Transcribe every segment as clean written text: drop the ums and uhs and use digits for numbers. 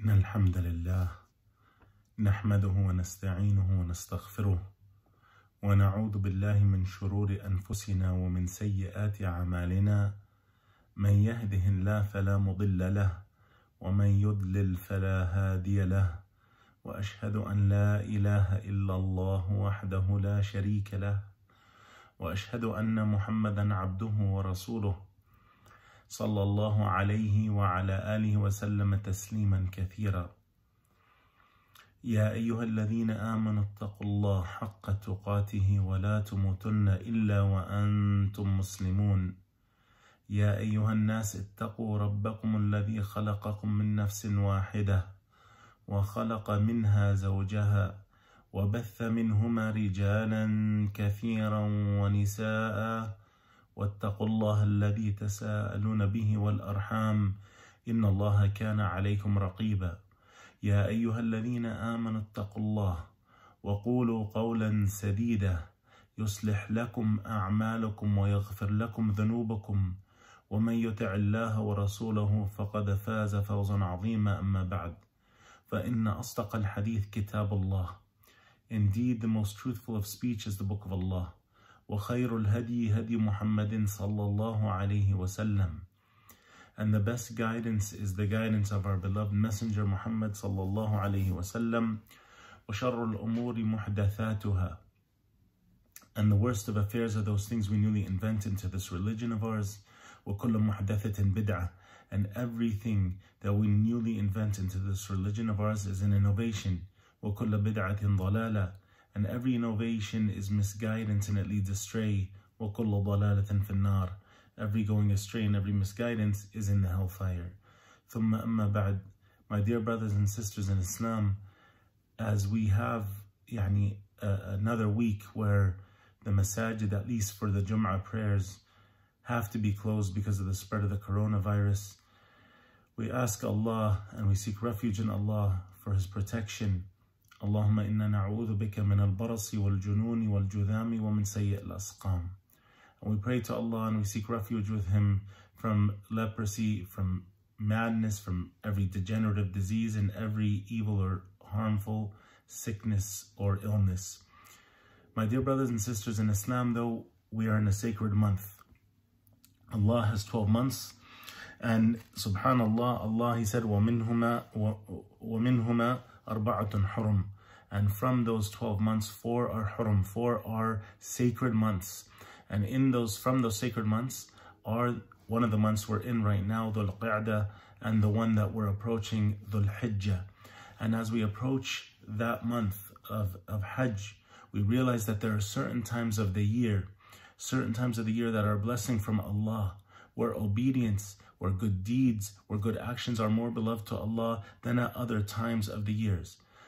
إن الحمد لله نحمده ونستعينه ونستغفره ونعوذ بالله من شرور أنفسنا ومن سيئات أعمالنا. من يهده الله فلا مضل له ومن يضلل فلا هادي له، وأشهد أن لا إله إلا الله وحده لا شريك له، وأشهد أن محمدا عبده ورسوله صلى الله عليه وعلى آله وسلم تسليما كثيرا. يا أيها الذين آمنوا اتقوا الله حق تقاته ولا تموتن إلا وأنتم مسلمون. يا أيها الناس اتقوا ربكم الذي خلقكم من نفس واحدة وخلق منها زوجها وبث منهما رجالا كثيرا ونساء، واتقوا الله الذي تساءلون به والأرحام إن الله كان عليكم رقيبا. يا أيها الذين آمنوا اتقوا الله وقولوا قولا سديدا يصلح لكم أعمالكم ويغفر لكم ذنوبكم، ومن يطع الله ورسوله فقد فاز فوزا عظيما. أما بعد، فإن أصدق الحديث كتاب الله. Indeed, the most truthful of speech is the book of Allah. وخير الهدي هدي محمد صلى الله عليه وسلم. And the best guidance is the guidance of our beloved Messenger Muhammad صلى الله عليه وسلم. وشر الأمور محدثاتها. And the worst of affairs are those things we newly invent into this religion of ours. وكل محدثة بدعة. And everything that we newly invent into this religion of ours is an innovation. وكل بدعة ضلالة. And every innovation is misguidance and it leads astray. وَكُلُّ ضَلَالَةٍ فِي النَّارِ. Every going astray and every misguidance is in the hellfire. ثُمَّ أَمَّا بَعْد. My dear brothers and sisters in Islam, as we have another week where the masajid, at least for the Jum'ah prayers, have to be closed because of the spread of the coronavirus, we ask Allah and we seek refuge in Allah for His protection. Allahumma inna na'udhu bika min al-barasi wal-jununi wal-judhami wa min sayyi' al-asqam. And we pray to Allah and we seek refuge with Him from leprosy, from madness, from every degenerative disease and every evil or harmful sickness or illness. My dear brothers and sisters in Islam, though, we are in a sacred month. Allah has 12 months, and subhanallah, Allah, He said, وَمِنْهُمَا أَرْبَعَةٌ حُرُمٌ. And from those 12 months, 4 are hurum, 4 are sacred months. And from those sacred months are one of the months we're in right now, Dhul Qa'dah, and the one that we're approaching, Dhul Hijjah. And as we approach that month of Hajj, we realize that there are certain times of the year that are a blessing from Allah, where obedience, where good deeds, where good actions are more beloved to Allah than at other times of the year.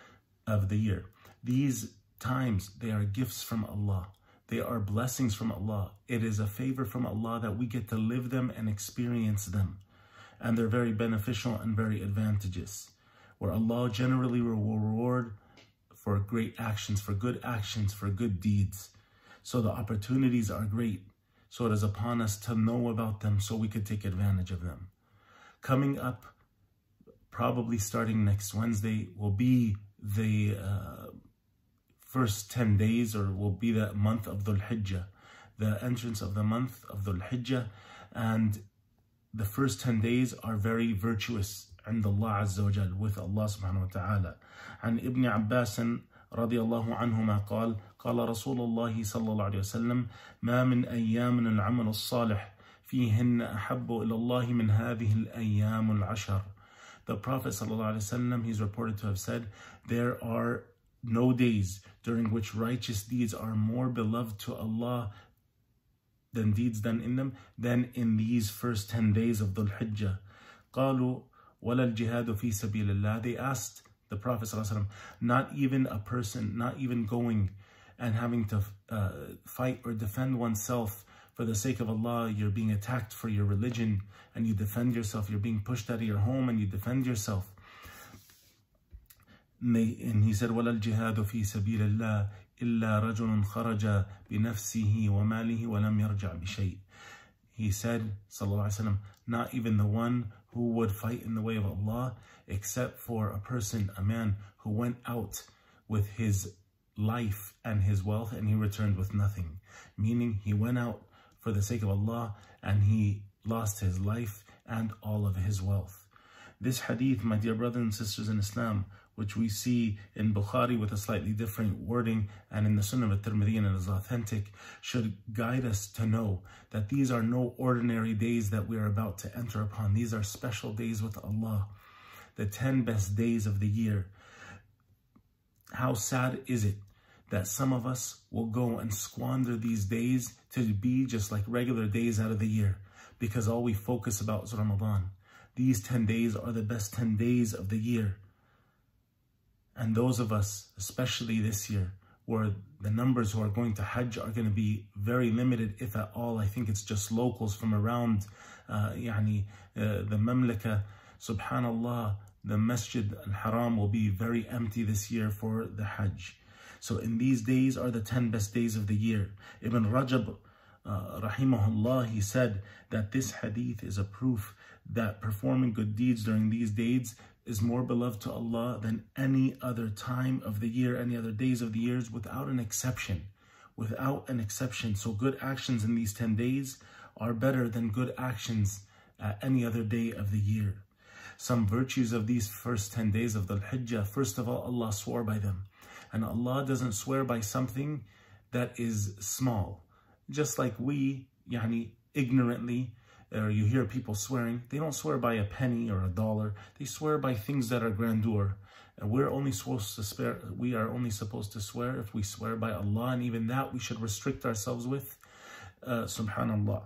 These times, they are gifts from Allah. They are blessings from Allah. It is a favor from Allah that we get to live them and experience them. And they're very beneficial and very advantageous, where Allah generally will reward for great actions, for good deeds. So the opportunities are great. So it is upon us to know about them so we could take advantage of them. Coming up, probably starting next Wednesday, will be the first 10 days, or will be the month of Dhul Hijjah, the entrance of the month of Dhul Hijjah. And the first 10 days are very virtuous عند الله عز وجل, with Allah subhanahu wa ta'ala. And Ibn Abbas رضي الله عنهما قال رسول الله صلى الله عليه وسلم ما من أيام العمل الصالح فيهن أحب إلى الله من هذه الأيام العشر. The Prophet ﷺ, he's reported to have said, there are no days during which righteous deeds are more beloved to Allah than deeds done in them than in these first 10 days of Dhul Hijjah. قالوا ولا الجهاد في سبيل الله. They asked the Prophet ﷺ, not even a person, not even going and having to fight or defend oneself for the sake of Allah. You're being attacked for your religion and you defend yourself. You're being pushed out of your home and you defend yourself. And he said, وَلَا الْجِهَادُ فِي سَبِيلِ اللَّهِ إِلَّا رَجُلٌ خَرَجَ بِنَفْسِهِ وَمَالِهِ وَلَمْ يَرْجَعْ بِشَيْءٍ. He said, sallallahu alaihi wasallam, not even the one who would fight in the way of Allah, except for a man who went out with his life and his wealth and he returned with nothing. Meaning he went out for the sake of Allah and he lost his life and all of his wealth. This hadith, my dear brothers and sisters in Islam, which we see in Bukhari with a slightly different wording and in the Sunnah of Tirmidhi, and it is authentic, should guide us to know that these are no ordinary days that we are about to enter upon. These are special days with Allah, the 10 best days of the year. How sad is it that some of us will go and squander these days to be just like regular days out of the year, because all we focus about is Ramadan. These 10 days are the best 10 days of the year. And those of us, especially this year, where the numbers who are going to Hajj are going to be very limited, if at all. I think it's just locals from around the Mamlaka. Subhanallah, the Masjid al-Haram will be very empty this year for the Hajj. So in these days are the 10 best days of the year. Ibn Rajab, rahimahullah, he said that this hadith is a proof that performing good deeds during these days is more beloved to Allah than any other time of the year, any other days of the years, without an exception. Without an exception. So good actions in these 10 days are better than good actions at any other day of the year. Some virtues of these first 10 days of the Hijjah, first of all, Allah swore by them. And Allah doesn't swear by something that is small. Just like we, ignorantly, or you hear people swearing, they don't swear by a penny or a dollar. They swear by things that are grandeur. And we are only supposed to swear if we swear by Allah, and even that we should restrict ourselves with. Subhanallah.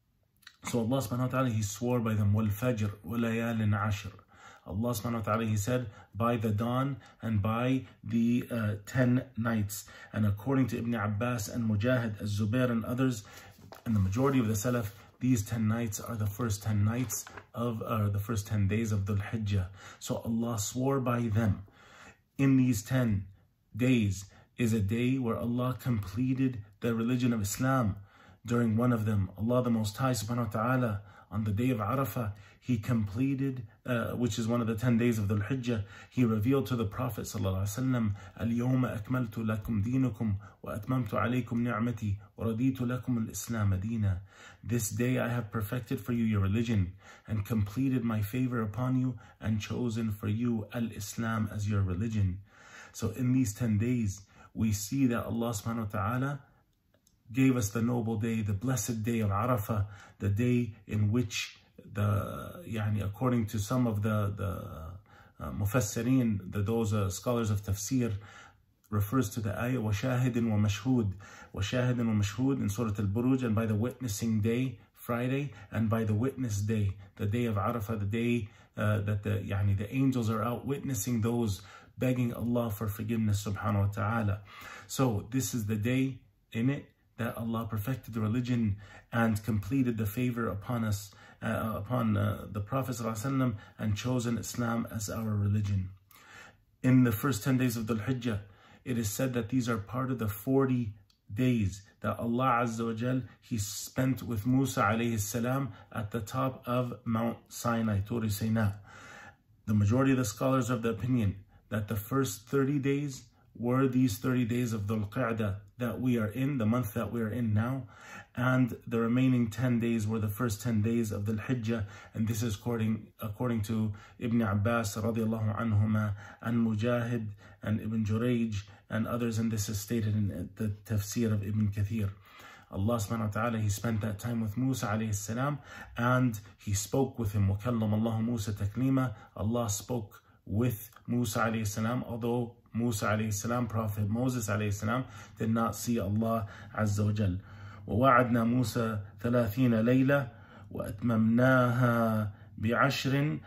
So Allah subhanahu wa ta'ala, He swore by them, وَالْفَجْرِ وَلَيَالٍ عَشْرٍ. Allah subhanahu wa ta'ala, He said, by the dawn and by the 10 nights. And according to Ibn Abbas and Mujahid, Az-Zubair and others, and the majority of the Salaf, these 10 nights are the first 10 nights of the first 10 days of Dhul Hijjah. So Allah swore by them. In these 10 days is a day where Allah completed the religion of Islam. During one of them, Allah the Most High subhanahu wa ta'ala, on the day of Arafah, He completed, which is one of the 10 days of Dhul Hijjah, He revealed to the Prophet sallallahu alaihi wasallam, اليوم أكملت لكم دينكم وأتممت عليكم نعمتي ورضيت لكم الإسلام دينا. This day I have perfected for you your religion and completed my favor upon you and chosen for you al-Islam as your religion. So in these 10 days, we see that Allah subhanahu wa ta'ala gave us the noble day, the blessed day of Arafah, the day in which according to some of the mufassirin, those scholars of tafsir, refers to the ayah وَشَاهِدٍ وَمَشْهُودٍ. وَشَاهِدٍ وَمَشْهُودٍ in Surah Al-Buruj, and by the witnessing day, Friday, and by the witness day, the day of Arafah, the day that the angels are out witnessing those, begging Allah for forgiveness subhanahu wa ta'ala. So this is the day in it that Allah perfected the religion and completed the favor upon us, upon the Prophet ﷺ, and chosen Islam as our religion. In the first 10 days of Dhul Hijjah, it is said that these are part of the 40 days that Allah Azza wa Jal, He spent with Musa alayhi salam at the top of Mount Sinai, Tur Sinai. The majority of the scholars are of the opinion that the first 30 days were these 30 days of Dhul Qa'dah that we are in, the month that we are in now, and the remaining 10 days were the first 10 days of Dhul Hijjah, and this is according to Ibn Abbas radiallahu anhuma, and Mujahid and Ibn Jurayj and others, and this is stated in the tafsir of Ibn Kathir. Allah subhanahu wa ta'ala, He spent that time with Musa alayhi salam, and He spoke with him. وَكَلَّمَ اللَّهُ مُوسَى تَكْلِيمًا. Allah spoke with Musa alayhi salam, although Musa alayhi salam, Prophet Moses alayhi salam, did not see Allah Azza wa Jal. وَوَعَدْنَا مُوسَى 30 لَيْلَةً وَأَتْمَمْنَاهَا بِعَشْرٍ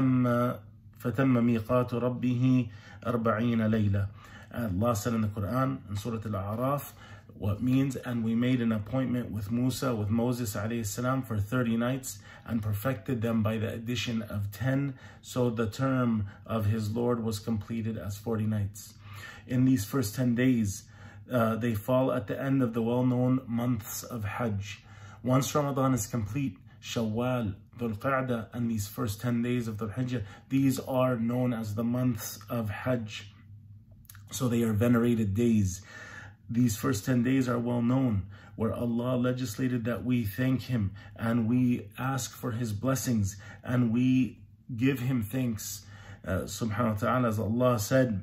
فَتَمَّ مِيقَاتُ رَبِّهِ 40 لَيْلَةً. Allah said in the Quran, in Surah Al-A'raf, what means, and we made an appointment with Moses alayhi salam for 30 nights and perfected them by the addition of 10. So the term of his Lord was completed as 40 nights. In these first 10 days, they fall at the end of the well-known months of Hajj. Once Ramadan is complete, Shawwal, Dhul Qa'dah and these first 10 days of Dhul Hijjah, these are known as the months of Hajj. So they are venerated days. These first 10 days are well known, where Allah legislated that we thank Him and we ask for His blessings and we give Him thanks. Subhanahu wa ta'ala, as Allah said,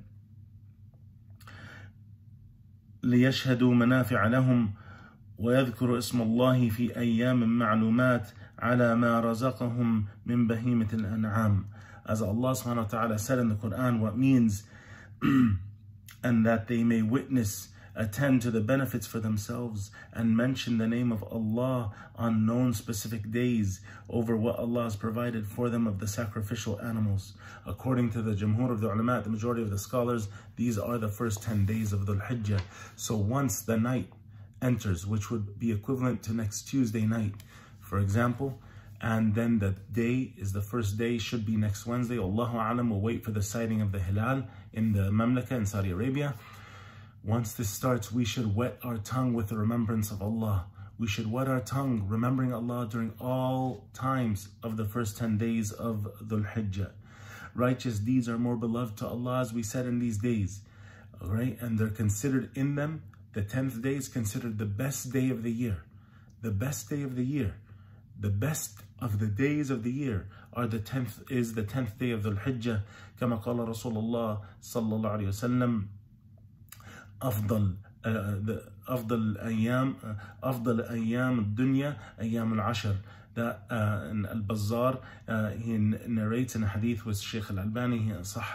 لِيَشْهَدُوا مَنَافِعَ لَهُمْ وَيَذْكُرُوا اسْمَ اللَّهِ فِي أَيَّامٍ مَّعْلُومَاتٍ عَلَى مَا رَزَقَهُمْ مِنْ بَهِيمَةِ الْأَنْعَامِ. As Allah subhanahu wa ta'ala said in the Quran, what means and that they may witness, attend to the benefits for themselves, and mention the name of Allah on known specific days over what Allah has provided for them of the sacrificial animals. According to the Jumhur of the ulama, the majority of the scholars, these are the first 10 days of Dhul Hijjah. So once the night enters, which would be equivalent to next Tuesday night, for example, and then the day is the first day, should be next Wednesday. Allahu Alam, will wait for the sighting of the Hilal in the Mamlaka in Saudi Arabia. Once this starts, we should wet our tongue with the remembrance of Allah. We should wet our tongue remembering Allah during all times of the first 10 days of Dhul Hijjah. Righteous deeds are more beloved to Allah, as we said, in these days. All right, and they're considered in them, the 10th day is considered the best day of the year. The best day of the year. The best of the days of the year is the 10th day of Dhul Hijjah. كما قال رسول الله صلى الله عليه وسلم أفضل أيام الدنيا أيام العشر. That in Al-Bazzar, he narrates in a hadith with Shaykh Al-Albani,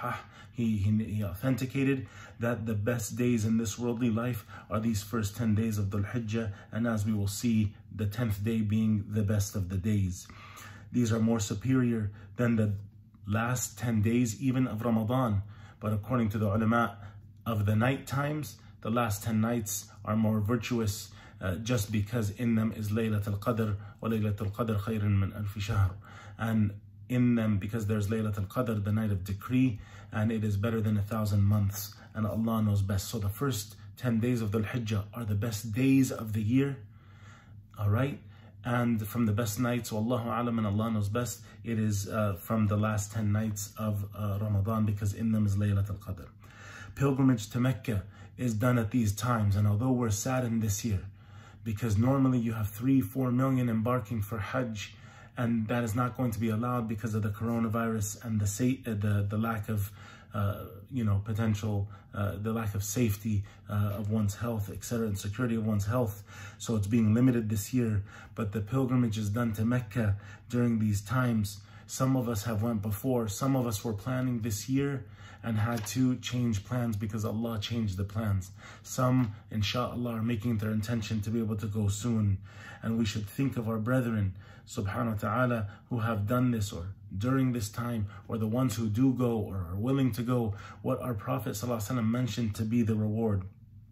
he authenticated that the best days in this worldly life are these first 10 days of Dhul Hijjah, and as we will see, the 10th day being the best of the days. These are more superior than the last 10 days even of Ramadan, but according to the ulama of the night times, the last 10 nights are more virtuous, just because in them is Laylatul Qadr, wa Laylatul Qadr khayrun min alfi shahr. And in them, because there's Laylatul Qadr, the night of decree, and it is better than 1,000 months, and Allah knows best. So the first 10 days of Dhul Hijjah are the best days of the year, all right? And from the best nights, Wallahu Alam, and Allah knows best, it is from the last 10 nights of Ramadan, because in them is Laylatul Qadr. Pilgrimage to Mecca is done at these times, and although we're saddened this year, because normally you have 3-4 million embarking for Hajj, and that is not going to be allowed because of the coronavirus and the lack of potential, the lack of safety of one's health, etc., and security of one's health. So it's being limited this year. But the pilgrimage is done to Mecca during these times. Some of us have went before. Some of us were planning this year and had to change plans because Allah changed the plans. Some, inshallah, are making their intention to be able to go soon. And we should think of our brethren, subhanahu wa ta'ala, who have done this or during this time, or the ones who do go or are willing to go, what our Prophet ﷺ mentioned to be the reward.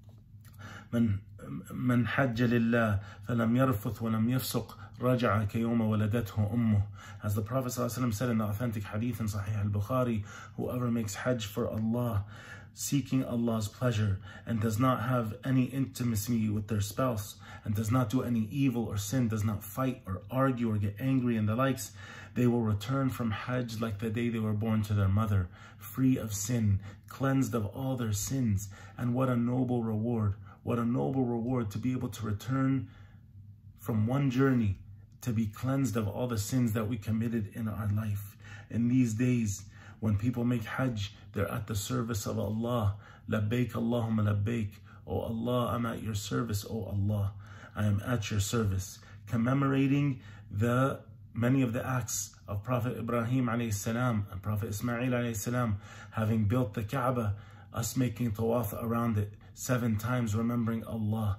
من حج لله فلم يرفث ولم يفسق رجع كيوم ولدته أمه. As the Prophet ﷺ said in the authentic hadith in Sahih al-Bukhari, whoever makes Hajj for Allah, seeking Allah's pleasure, and does not have any intimacy with their spouse, and does not do any evil or sin, does not fight or argue or get angry and the likes, they will return from Hajj like the day they were born to their mother, free of sin, cleansed of all their sins. And what a noble reward, what a noble reward to be able to return from one journey to be cleansed of all the sins that we committed in our life. In these days, when people make Hajj, they're at the service of Allah. Labbaik Allahumma labbaik. Oh Allah, I'm at your service. Oh Allah, I am at your service. Commemorating many of the acts of Prophet Ibrahim alayhi salam and Prophet Ismail alayhi salam, having built the Kaaba, us making tawaf around it 7 times, remembering Allah.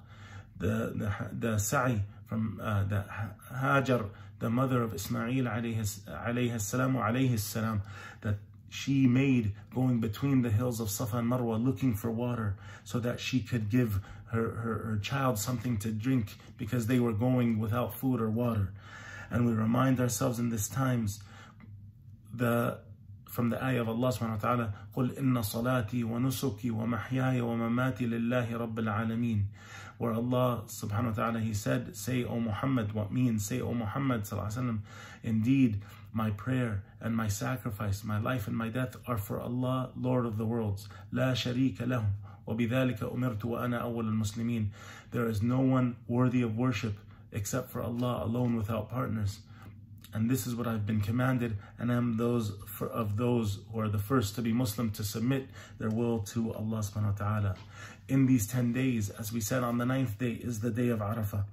The sa'i from the Hajar, the mother of Ismail alayhi salam, that she made going between the hills of Safa and Marwa looking for water so that she could give her child something to drink because they were going without food or water. And we remind ourselves in these times from the ayah of Allah subhanahu wa ta'ala, قُلْ إِنَّ صَلَاتِي وَنُسُكِي وَمَحْيَايَ وَمَمَاتِي لِلَّهِ رَبِّ الْعَالَمِينَ where Allah subhanahu wa ta'ala, He said, say, O Muhammad, what means? Say, O Muhammad sallallahu alaihi wasallam, indeed, my prayer and my sacrifice, my life and my death are for Allah, Lord of the worlds. La sharika lahu, wa bidhalika umirtu wa ana awwal al-muslimin. There is no one worthy of worship except for Allah alone without partners. And this is what I've been commanded, and I am of those who are the first to be Muslim, to submit their will to Allah subhanahu wa ta'ala. In these 10 days, as we said, on the 9th day is the day of Arafah.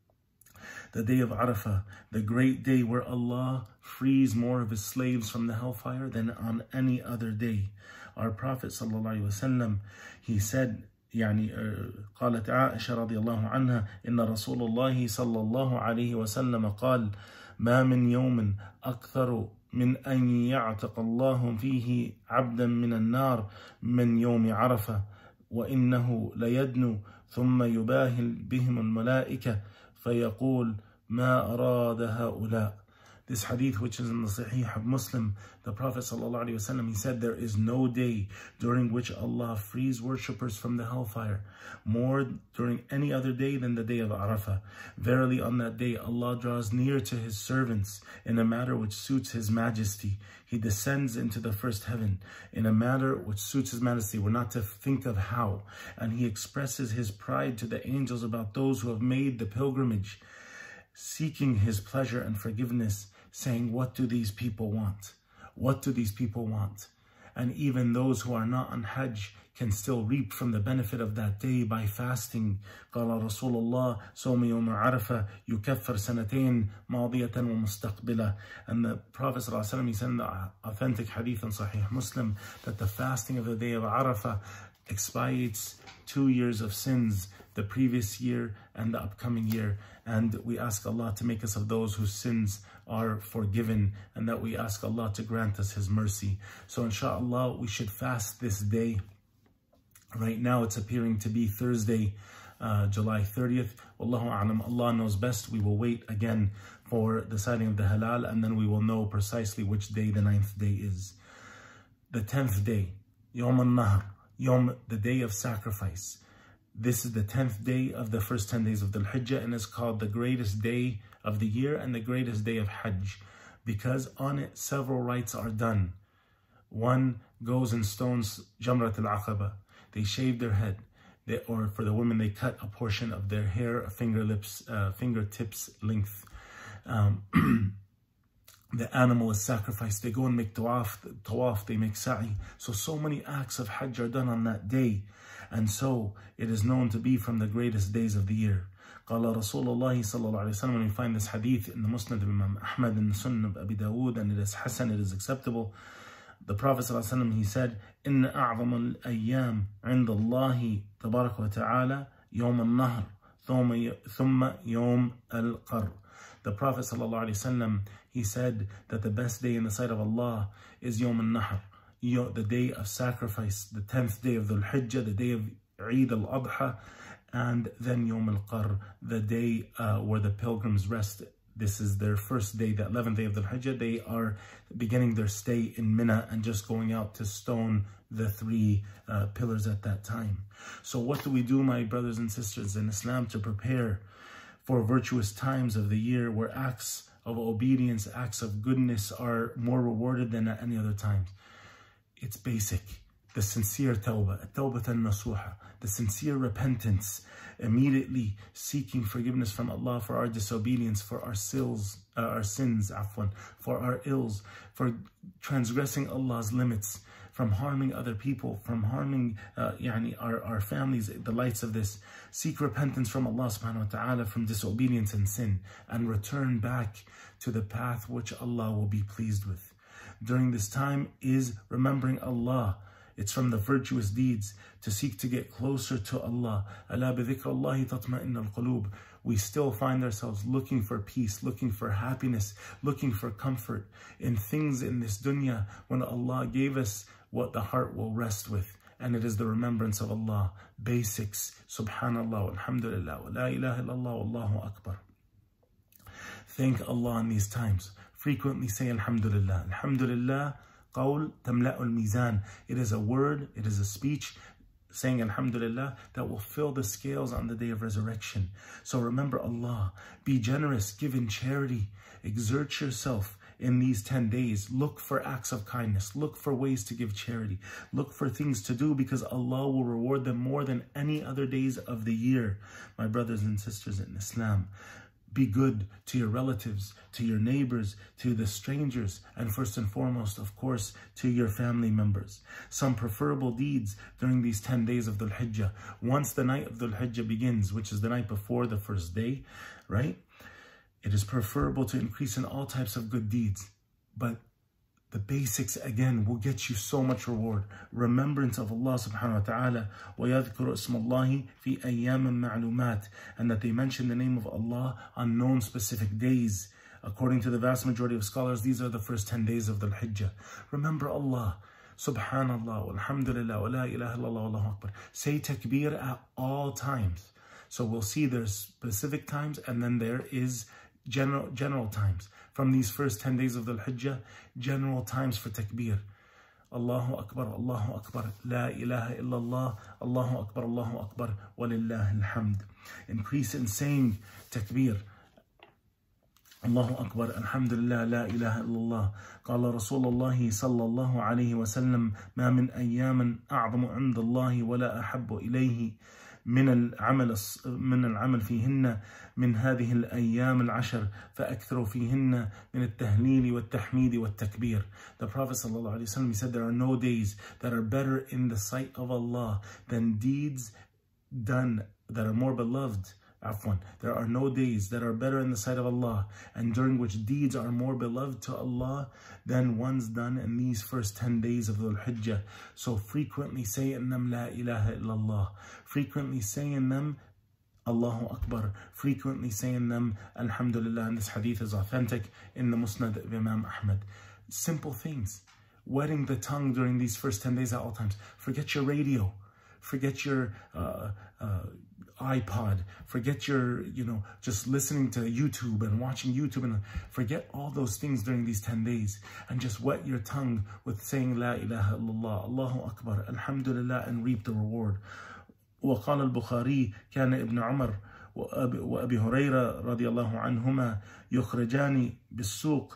The day of Arafah, the great day where Allah frees more of His slaves from the hellfire than on any other day. Our Prophet sallallahu alaihi wasallam, he said, قالت عائشة رضي الله عنها إن رسول الله صلى الله عليه وسلم قال ما من يوم أكثر من أن يعتق الله فيه عبدا من النار من يوم عرفة وإنه ليدنو ثم يباهي بهم الملائكة فيقول ما أراد هؤلاء. This hadith, which is in the Sahih of Muslim, the Prophet ﷺ, he said, there is no day during which Allah frees worshippers from the hellfire more during any other day than the day of Arafah. Verily on that day Allah draws near to His servants in a matter which suits His majesty. He descends into the first heaven in a manner which suits His majesty. We're not to think of how. And He expresses His pride to the angels about those who have made the pilgrimage, seeking His pleasure and forgiveness, saying, what do these people want? What do these people want? And even those who are not on Hajj can still reap from the benefit of that day by fasting. قال رسول الله صوم يوم عرفة يكفر سنتين ماضية ومستقبلة. And the Prophet ﷺ, he said in the authentic hadith in Sahih Muslim that the fasting of the day of Arafah expiates 2 years of sins, the previous year and the upcoming year. And we ask Allah to make us of those whose sins are forgiven, and that we ask Allah to grant us His mercy. So inshallah, we should fast this day. Right now it's appearing to be Thursday, July 30th. Wallahu a'lam, Allah knows best. We will wait again for the sighting of the halal, and then we will know precisely which day the 9th day is. The 10th day, Yawm al-Nahr, the day of sacrifice. This is the 10th day of the first 10 days of Dhul Hijjah, and is called the greatest day of the year and the greatest day of Hajj, because on it several rites are done. One goes and stones Jamrat al-Aqaba. They shave their head, or for the women, they cut a portion of their hair, fingertips length. The animal is sacrificed. They go and make tawaf, they make sa'i. So many acts of Hajj are done on that day. And so it is known to be from the greatest days of the year. قال رسول الله صلى الله عليه وسلم, when we find this hadith in the Musnad of Imam Ahmad and the Sunnah of Abi Dawood, and it is hasan, it is acceptable. The Prophet صلى الله عليه وسلم, he said, إن أعظم الأيام عند الله تبارك وتعالى يوم النهر ثم يوم القر. The Prophet صلى الله عليه وسلم, he said that the best day in the sight of Allah is Yawm al-Nahr, the day of sacrifice, the 10th day of Dhul Hijjah, the day of Eid al-Adha, and then Yawm al-Qar, the day where the pilgrims rest. This is their first day, the 11th day of Dhul Hijjah. They are beginning their stay in Mina and just going out to stone the 3 pillars at that time. So what do we do, my brothers and sisters in Islam, to prepare for virtuous times of the year where acts of obedience, acts of goodness are more rewarded than at any other time? It's basic. The sincere tawbah, at-tawbah al-nasuha, the sincere repentance, immediately seeking forgiveness from Allah for our disobedience, for our sins, for our ills, for transgressing Allah's limits, from harming other people, from harming our families, the lights of this. Seek repentance from Allah subhanahu wa ta'ala from disobedience and sin, and return back to the path which Allah will be pleased with. During this time is remembering Allah. It's from the virtuous deeds to seek to get closer to Allah. أَلَا بِذِكْرِ اللَّهِ تَطْمَئِنَّ الْقُلُوبِ. We still find ourselves looking for peace, looking for happiness, looking for comfort in things in this dunya, when Allah gave us what the heart will rest with. And it is the remembrance of Allah. Basics. Subhanallah, alhamdulillah, wa la ilaha illallah, wallahu akbar. Thank Allah in these times. Frequently say Alhamdulillah. Alhamdulillah, qawl tamla'ul mizan. It is a word, it is a speech saying Alhamdulillah, that will fill the scales on the day of resurrection. So remember Allah, be generous, give in charity, exert yourself in these 10 days. Look for acts of kindness, look for ways to give charity, look for things to do, because Allah will reward them more than any other days of the year. My brothers and sisters in Islam, be good to your relatives, to your neighbors, to the strangers, and first and foremost, of course, to your family members. Some preferable deeds during these 10 days of Dhul Hijjah. Once the night of Dhul Hijjah begins, which is the night before the first day, right? It is preferable to increase in all types of good deeds. But the basics, again, will get you so much reward. Remembrance of Allah subhanahu wa ta'ala. وَيَذْكُرُ اسْمَ اللَّهِ فِي أَيَّامٍ مَعْلُومَاتٍ. And that they mention the name of Allah on known specific days. According to the vast majority of scholars, these are the first 10 days of Dhul Hijjah. Remember Allah. Subhanallah, walhamdulillah, wa la ilaha illallah, wallahu akbar. Say takbir at all times. So we'll see there's specific times, and then there is general times. From these first 10 days of Dhul Hijjah, general times for takbir. Allahu Akbar, Allahu Akbar, La ilaha illallah, Allahu Akbar, walillahi alhamd. Increase in saying takbir. Allahu Akbar, Alhamdulillah, La ilaha illallah. قال رسول الله صلى الله عليه وسلم ما من أيام أعظم عند الله ولا أحب إليه من العمل فيهن من هذه الأيام العشر فأكثروا فيهن من التهليل والتحميد والتكبير. The Prophet ﷺ, he said, there are no days that are better in the sight of Allah than deeds done that are more beloved. There are no days that are better in the sight of Allah and during which deeds are more beloved to Allah than ones done in these first 10 days of Dhul Hijjah. So frequently say in them La ilaha illallah, frequently say in them Allahu Akbar, frequently say in them Alhamdulillah. And this hadith is authentic in the Musnad of Imam Ahmad. Simple things. Wetting the tongue during these first 10 days at all times. Forget your radio. Forget your iPod, forget your, just listening to YouTube and watching YouTube, and forget all those things during these 10 days, and just wet your tongue with saying La ilaha illallah, Allahu Akbar, Alhamdulillah, and reap the reward. وقال البخاري كان ابن عمر وأبي هريرة رضي الله عنهما يخرجان بالسوق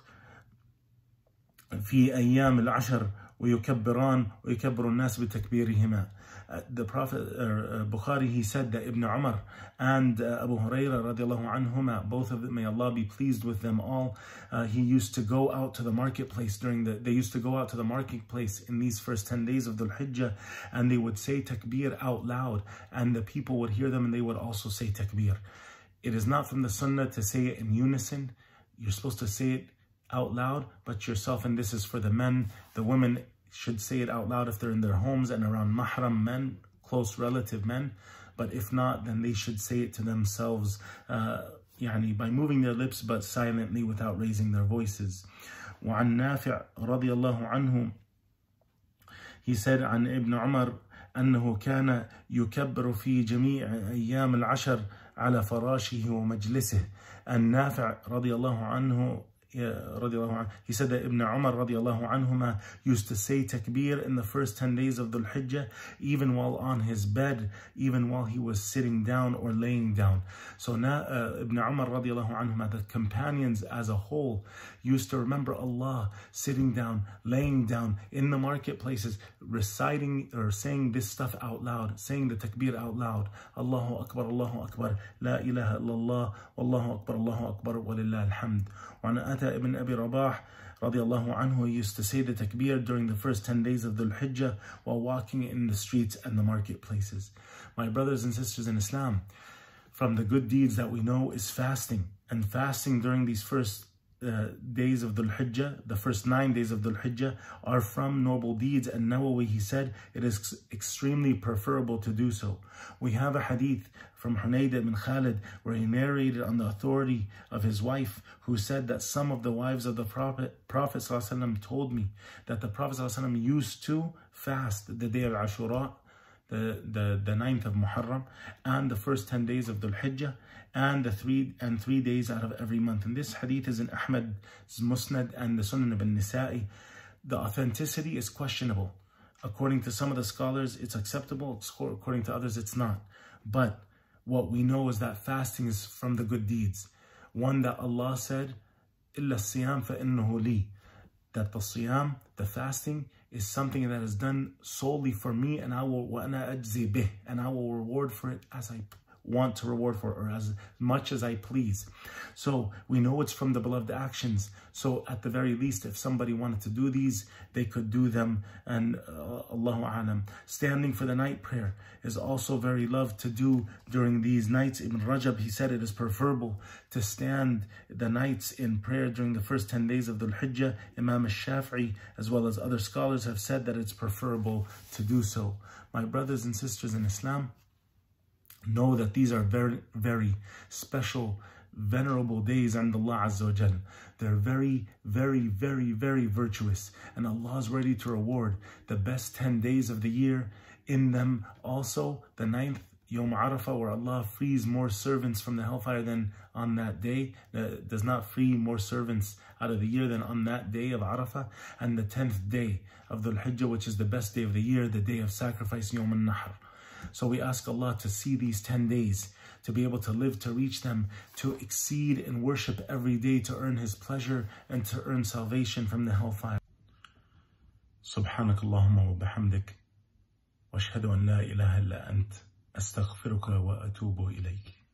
في أيام العشر ويكبران ويكبر الناس بتكبيرهما. The Prophet, Bukhari, he said that Ibn Umar and Abu Hurairah radiallahu anhuma, both of them, may Allah be pleased with them all, he used to go out to the marketplace they used to go out to the marketplace in these first 10 days of Dhul Hijjah, and they would say takbir out loud, and the people would hear them and they would also say takbir. It is not from the sunnah to say it in unison. You're supposed to say it out loud, but yourself, and this is for the men. The women should say it out loud if they're in their homes and around mahram men, close relative men. But if not, then they should say it to themselves, by moving their lips but silently without raising their voices. وعن نافع رضي الله عنه, he said عن ابن عمر أنه كان يكبر في جميع أيام العشر على فراشه ومجلسه. And Nafi' رضي الله عنه, he said that Ibn Umar radiallahu anhuma used to say takbir in the first 10 days of Dhul Hijjah, even while on his bed, even while he was sitting down or laying down. So Ibn Umar radiallahu anhuma, the companions as a whole, used to remember Allah sitting down, laying down, in the marketplaces, reciting or saying this stuff out loud, saying the takbir out loud. Allahu Akbar, La ilaha illallah, Allahu Akbar, walillahi alhamd. وعن أتى ibn Abi Rabah radiallahu anhu, he used to say the takbir during the first 10 days of Dhul Hijjah while walking in the streets and the marketplaces. My brothers and sisters in Islam, from the good deeds that we know is fasting. And fasting during these first days of Dhul Hijjah, the first 9 days of Dhul Hijjah, are from noble deeds. And Nawawi, he said, it is extremely preferable to do so. We have a hadith from Hunayd ibn Khalid where he narrated on the authority of his wife, who said that some of the wives of the Prophet ﷺ told me that the Prophet ﷺ used to fast the day of Ashura, the 9th of Muharram, and the first 10 days of Dhul Hijjah, and 3 days out of every month. And this hadith is in Ahmad's Musnad and the Sunan ibn Nisa'i. The authenticity is questionable. According to some of the scholars, it's acceptable. According to others, it's not. But what we know is that fasting is from the good deeds. One that Allah said, إِلَّا الصِّيَامْ فَإِنَّهُ لِي, that the siyam, the fasting, is something that is done solely for me, and I will وَأَنَا أَجْزِي بِهِ, and I will reward for it as I want to reward for it, or as much as I please. So we know it's from the beloved actions. So at the very least, if somebody wanted to do these, they could do them. And Allahu A'lam. Standing for the night prayer is also very loved to do during these nights. Ibn Rajab, he said it is preferable to stand the nights in prayer during the first 10 days of Dhul Hijjah. Imam al-Shafi'i, as well as other scholars, have said that it's preferable to do so. My brothers and sisters in Islam, know that these are very, very special, venerable days under Allah Azza wa Jal. They're very, very, very, very virtuous. And Allah is ready to reward the best 10 days of the year. In them also, the 9th, Yawm Arafah, where Allah frees more servants from the hellfire than on that day. Does not free more servants out of the year than on that day of Arafah. And the 10th day of Dhul Hijjah, which is the best day of the year, the day of sacrifice, Yawm al-Nahr. So we ask Allah to see these 10 days, to be able to live to reach them, to exceed and worship every day, to earn His pleasure and to earn salvation from the hellfire. Subhanakallahumma wa bihamdik, wa ashhadu an la ilaha illa ant, astaghfiruka wa atubu ilayk.